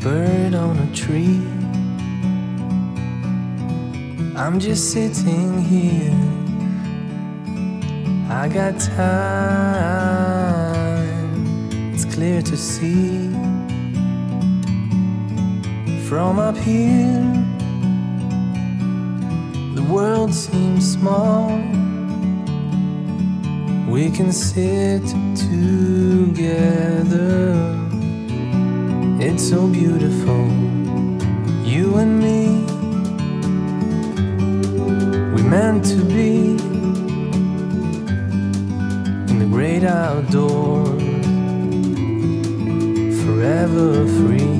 bird on a tree. I'm just sitting here, I got time, it's clear to see. From up here, the world seems small. We can sit together, it's so beautiful, you and me. We meant to be in the great outdoors, forever free.